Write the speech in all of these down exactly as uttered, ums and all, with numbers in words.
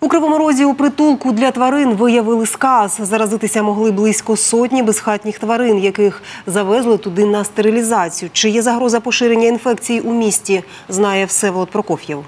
У Кривому Розі у притулку для тварин виявили сказ. Заразитися могли близько сотні безхатніх тварин, яких завезли туди на стерилізацію. Чи є загроза поширення інфекції у місті, знає Всеволод Прокоф'єв.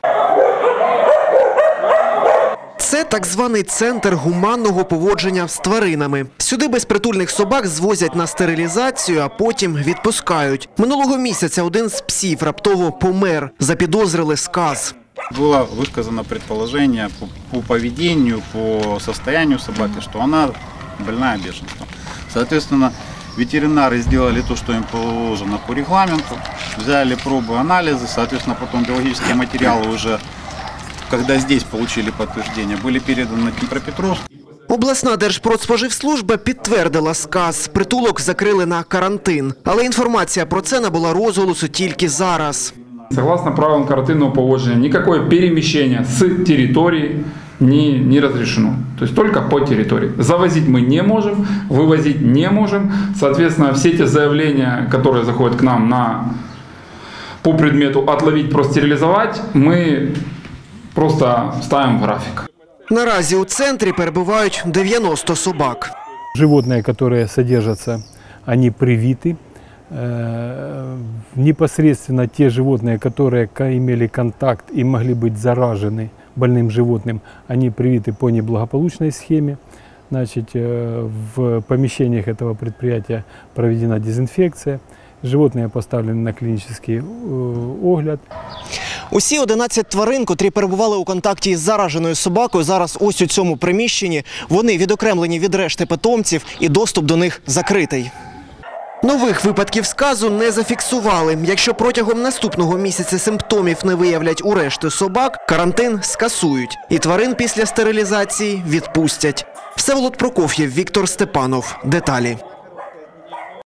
Це так званий центр гуманного поводження з тваринами. Сюди безпритульних собак звозять на стерилізацію, а потім відпускають. Минулого місяця один з псів раптово помер. Запідозрили сказ. Было высказано предположение по, по поведению, по состоянию собаки, что она больная бешенством. Соответственно, ветеринары сделали то, что им положено по регламенту, взяли пробы, анализы, соответственно, потом биологические материалы уже, когда здесь получили подтверждение, были переданы на Днепропетровск. Обласна Держпродспоживслужба підтвердила сказ. Притулок закрили на карантин. Але інформація про це набула розголосу тільки зараз. Согласно правилам карантинного поводження, никакое перемещение с территории не, не разрешено. То есть только по территории. Завозить мы не можем, вывозить не можем. Соответственно, все эти заявления, которые заходят к нам на, по предмету отловить, простерилизовать, мы просто ставим в график. Наразі у центрі перебувають дев'яносто собак. Животные, которые содержатся, они привиты. Непосредственно те животные, которые имели контакт и могли быть заражены больным животным, они привиты по неблагополучной схеме. Значит, в помещениях этого предприятия проведена дезинфекция. Животные поставлены на клінічний огляд. Усі одинадцять тварин, котрі перебували у контакті із зараженою собакою, зараз ось у цьому приміщенні. Вони відокремлені від решти питомців і доступ до них закритий. Нових випадків сказу не зафіксували. Якщо протягом наступного місяця симптомів не виявлять у решти собак, карантин скасують. І тварин після стерилізації відпустять. Всеволод Прокоф'єв, Віктор Степанов. Деталі.